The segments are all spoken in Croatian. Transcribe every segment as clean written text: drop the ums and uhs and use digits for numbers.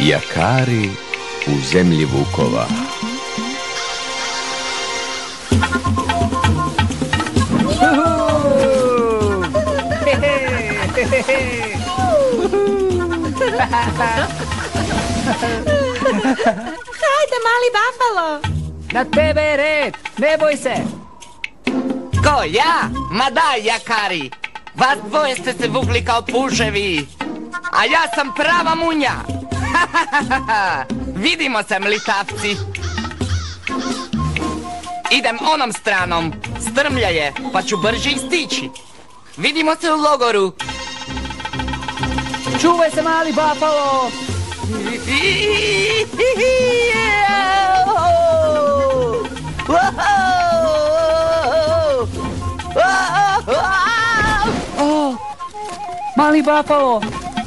Jakari u zemlji vukova. Hajde, mali bafalo! Na tebe je red, ne boj se! Ko, ja? Ma daj, Jakari! Vas dvoje ste se vukli kao puževi! A ja sam prava munja! Vidimo se, mlitavci! Idem onom stranom, strmlja je, pa ću brže stići. Vidimo se u logoru! Čuvaj se, mali bafalo! Oh, mali bafalo!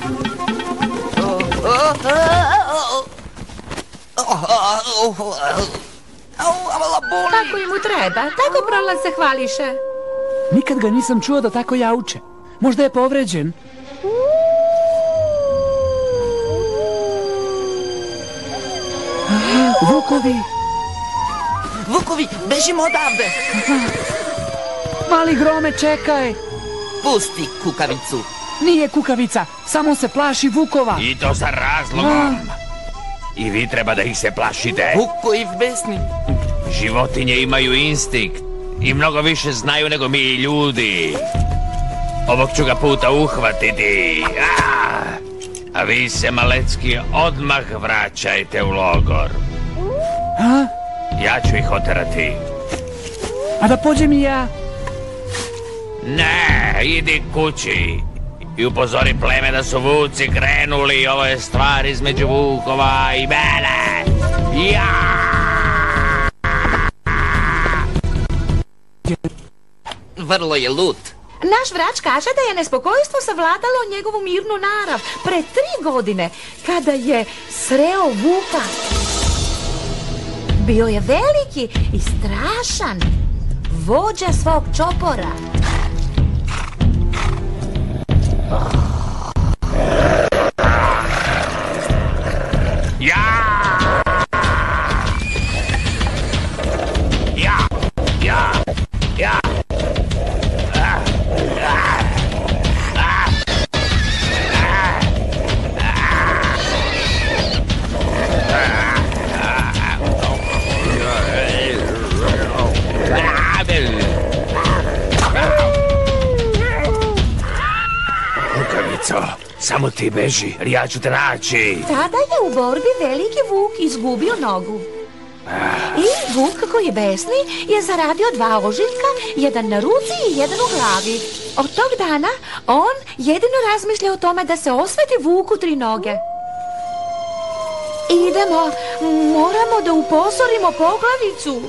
Tako i mu treba, tako prolaz se hvališe. Nikad ga nisam čuo da tako jauče. Možda je povređen. Vukovi! Vukovi, bežimo odavde! Mali grome, čekaj! Pusti kukavicu! Nije kukavica, samo se plaši vukova. I to sa razlogom. I vi treba da ih se plašite. Vukovi besni. Životinje imaju instinkt i mnogo više znaju nego mi ljudi. Ovog ću ga puta uhvatiti. A vi se, malecki, odmah vraćajte u logor. Ja ću ih oterati. A da pođem i ja? Ne, idi kući. I upozori pleme da su vuci krenuli. Ovo je stvar između vukova i mene. Ja! Vrlo je lut. Naš vrač kaže da je nespokojstvo savladalo njegovu mirnu narav pre 3 godine, kada je sreo vuka. Bio je veliki i strašan, vođa svog čopora. Samo ti beži, jer ja ću te naći. Tada je u borbi veliki vuk izgubio nogu. I vuk koji je besni je zaradio 2 ožiljka, jedan na ruci i jedan u glavi. Od tog dana on jedino razmišlja o tome da se osveti vuku 3 noge. Idemo, moramo da upozorimo poglavicu.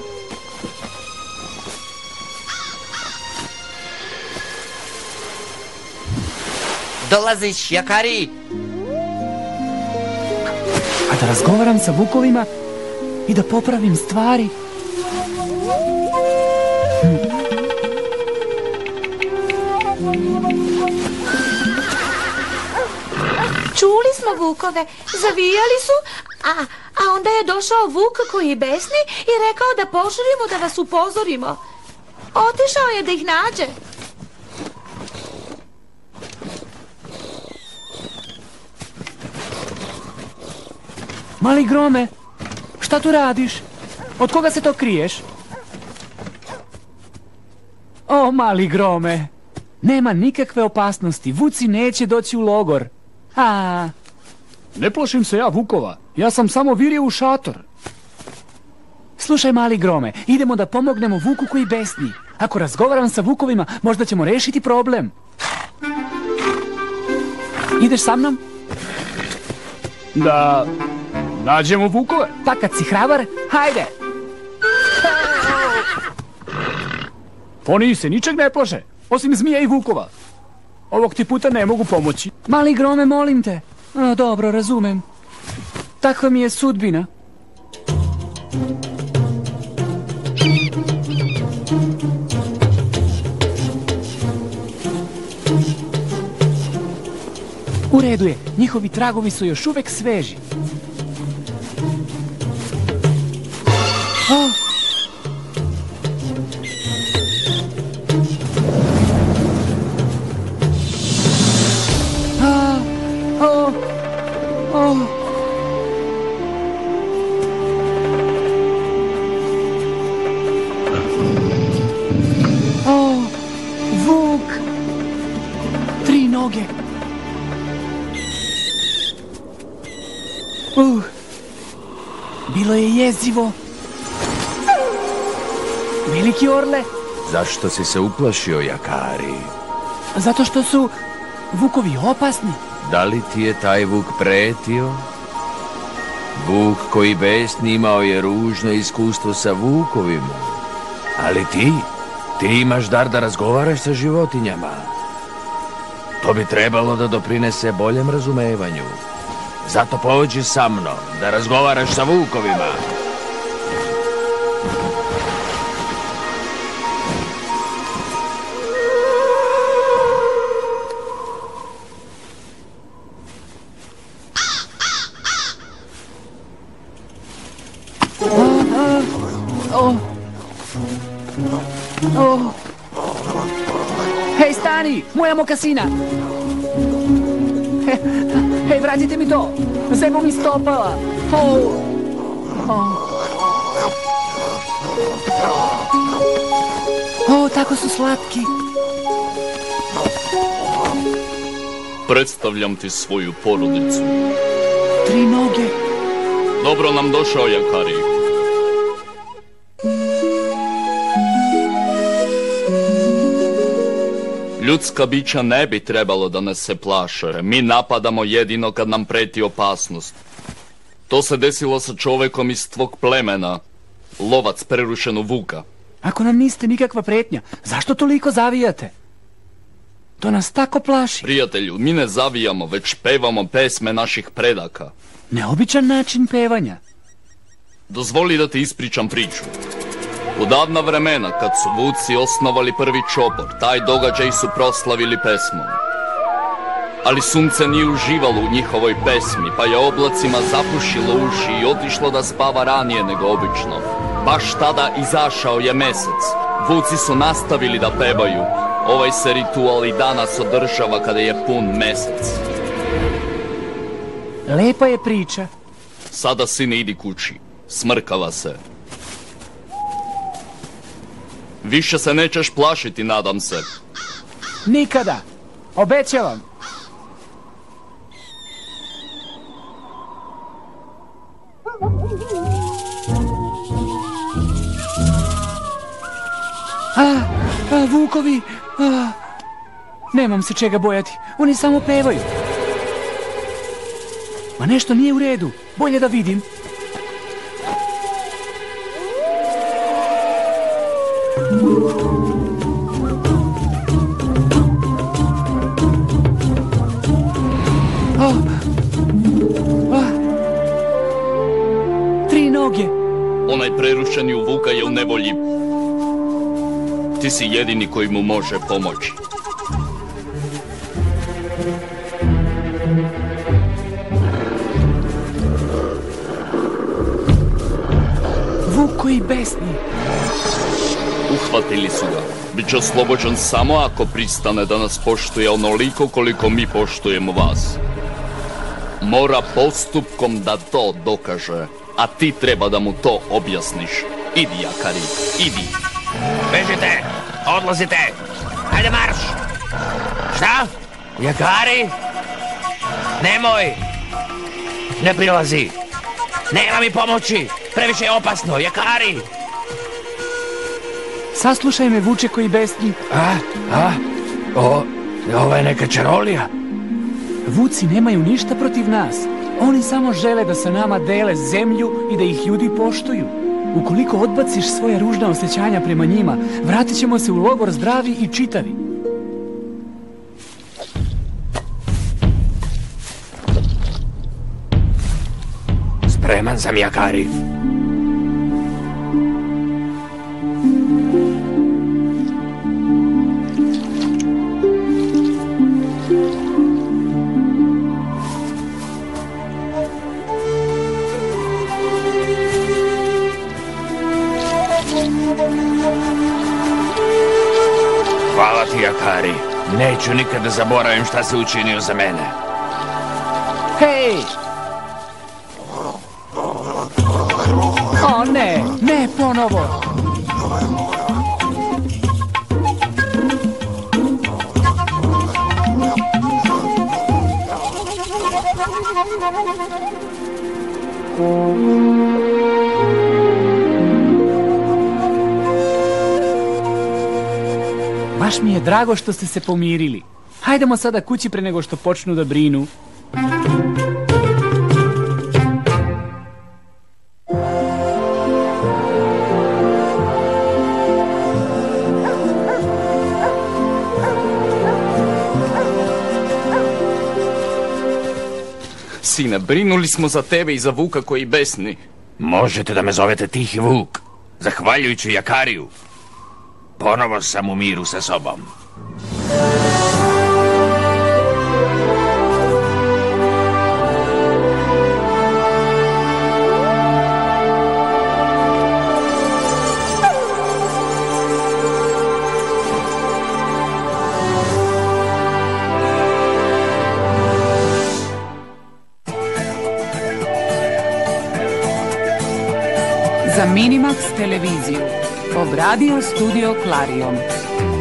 Dolaziš, Jakari? A da razgovaram sa vukovima i da popravim stvari. Čuli smo vukove, zavijali su, a onda je došao vuk koji je besni i rekao da požurimo da vas upozorimo. Otišao je da ih nađe. Mali grome, šta tu radiš? Od koga se to kriješ? O, mali grome, nema nikakve opasnosti, vuci neće doći u logor. Ne plašim se ja vukova, ja sam samo virio u šator. Slušaj, mali grome, idemo da pomognemo vuku koji besni. Ako razgovaram sa vukovima, možda ćemo rešiti problem. Ideš sa mnom? Da nađemo vukove. Pa kad si hrabar, hajde! Oni se ničeg ne plaše, osim zmija i vukova. Ovog ti puta ne mogu pomoći. Mali grome, molim te. Dobro, razumem. Takva mi je sudbina. U redu je, njihovi tragovi su još uvek sveži. O! Vuk! 3 noge! Bilo je jezivo. Veliki orle. Zašto si se uplašio, Jakari? Zato što su vukovi opasni. Da li ti je taj vuk pretio? Vuk koji besni imao je ružno iskustvo sa vukovima. Ali ti imaš dar da razgovaraš sa životinjama. To bi trebalo da doprinese boljem razumevanju. Zato pođi sa mnom da razgovaraš sa vukovima. Hej, stani! Moja mokasina! Hej, vratite mi to! Zebo mi stopala! Tako su slatki! Predstavljam ti svoju porodicu. 3 noge! Dobro nam došao, Jakari. Ljudska bića ne bi trebalo da nas se plaše. Mi napadamo jedino kad nam preti opasnost. To se desilo sa čovekom iz tvog plemena. Lovac prerušenog vuka. Ako nam niste nikakva pretnja, zašto toliko zavijate? To nas tako plaši. Prijatelju, mi ne zavijamo, već pevamo pesme naših predaka. Neobičan način pevanja. Dozvoli da ti ispričam priču. U davna vremena, kad su vuci osnovali prvi čopor, taj događaj su proslavili pesmom. Ali sunce nije uživalo u njihovoj pesmi, pa je oblacima zapušilo uši i otišlo da spava ranije nego obično. Baš tada izašao je mesec. Vuci su nastavili da pevaju. Ovaj se ritual i danas održava kada je pun mesec. Lepa je priča. Sada, sine, idi kući. Smrkava se. Više se nećeš plašiti, nadam se. Nikada. Obećavam. Vukovi. Nemam se čega bojati. Oni samo pevaju. Ma nešto nije u redu. Bolje da vidim. Tri noge. Onaj prerušeni u vuka je u nevolji. Ti si jedini koji mu može pomoći. Vuk koji besni. Uhvatili su ga. Biće oslobođen samo ako pristane da nas poštuje onoliko koliko mi poštujemo vas. Mora postupkom da to dokaže, a ti treba da mu to objasniš. Idi, Jakari, idi. Bežite, odlazite. Hajde marš. Šta? Jakari? Nemoj. Ne prilazi. Nema mi pomoći. Previše je opasno, Jakari. Saslušaj me, vuče koji besni. Ovo je neka čarolija. Vuci nemaju ništa protiv nas. Oni samo žele da sa nama dele zemlju i da ih ljudi poštuju. Ukoliko odbaciš svoje ružna osjećanja prema njima, vratit ćemo se u logor zdravi i čitavi. Spreman sam, Jakari. Jakari. Neću nikad da zaboravim šta si učinio za mene. Hej! O ne, ne ponovo! Baš mi je drago što ste se pomirili. Hajdemo sada kući pre nego što počnu da brinu. Sine, brinuli smo za tebe i za Vuka koji besni. Možete da me zovete Tihi Vuk. Zahvaljujući Jakariju. Ponovo sam u miru sa sobom. Za Minimax televiziju obradio studio Clarion.